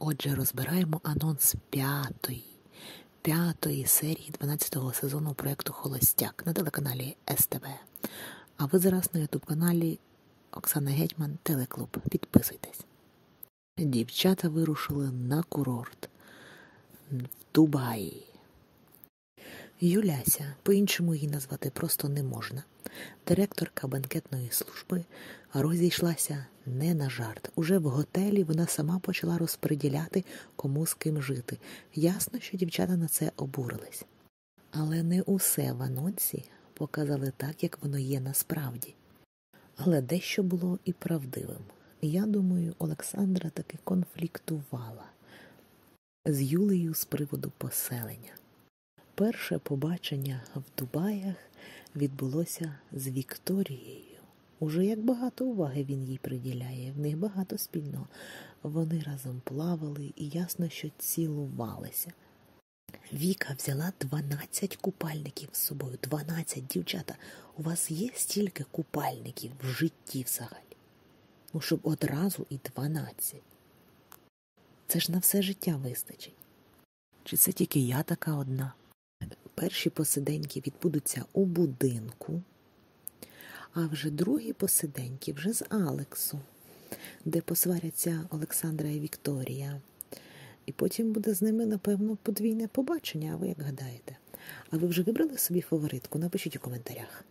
Отже, розбираємо анонс п'ятої серії 12-го сезону проєкту «Холостяк» на телеканалі СТВ. А ви зараз на ютуб-каналі Оксана Гетьман Телеклуб. Підписуйтесь. Дівчата вирушили на курорт в Дубаї. Юляся, по-іншому її назвати просто не можна, директорка бенкетної служби, розійшлася не на жарт. Уже в готелі вона сама почала розподіляти, кому з ким жити. Ясно, що дівчата на це обурились. Але не усе в анонсі показали так, як воно є насправді. Але дещо було і правдивим. Я думаю, Олександра таки конфліктувала з Юлею з приводу поселення. Перше побачення в Дубаях відбулося з Вікторією. Уже як багато уваги він їй приділяє, в них багато спільного. Вони разом плавали і ясно, що цілувалися. Віка взяла 12 купальників з собою. 12, дівчата. У вас є стільки купальників в житті взагалі? Ну, щоб одразу і 12. Це ж на все життя вистачить. Чи це тільки я така одна? Перші посиденьки відбудуться у будинку, а вже другі посиденьки вже з Алексу, де посваряться Олександра і Вікторія. І потім буде з ними, напевно, подвійне побачення, а ви як гадаєте? А ви вже вибрали собі фаворитку? Напишіть у коментарях.